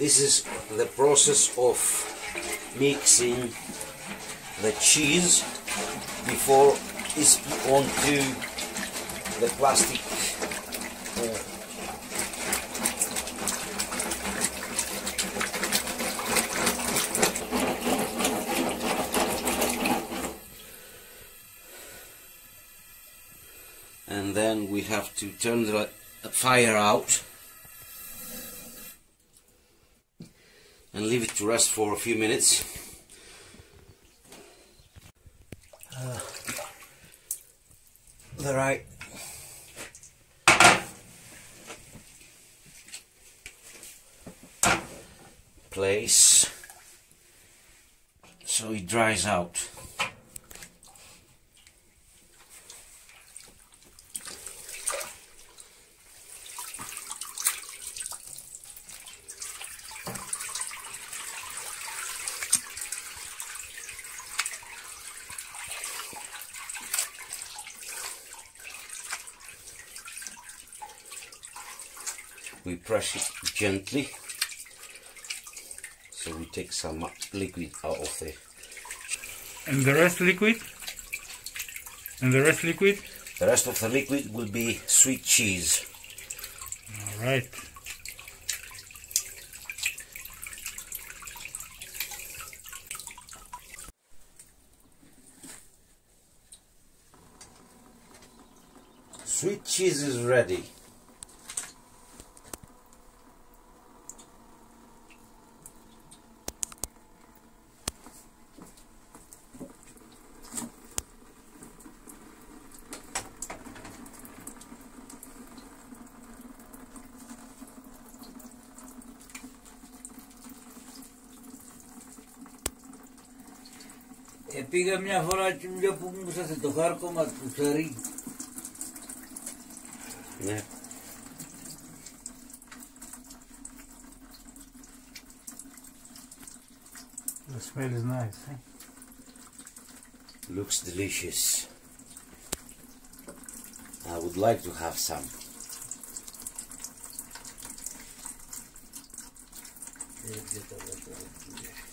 This is the process of mixing the cheese before it's put onto the plastic and then we have to turn the fire out and leave it to rest for a few minutes. The right place so it dries out. We press it gently, so we take some liquid out of the... And the rest liquid? And the rest liquid? The rest of the liquid will be sweet cheese. Alright. Sweet cheese is ready. Πήγα μια φορά και μια που μου ήρθε το χάρκωμα του φερί. Ναι. The smell is nice, eh? Looks delicious. I would like to have some. Где-то в этом.